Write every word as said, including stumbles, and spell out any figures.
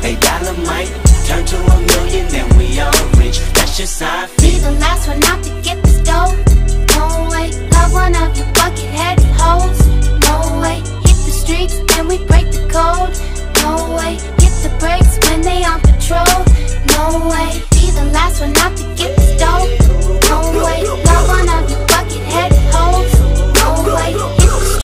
A dollar might turn to a million, then we all rich. That's just how I feel. Be the last one out the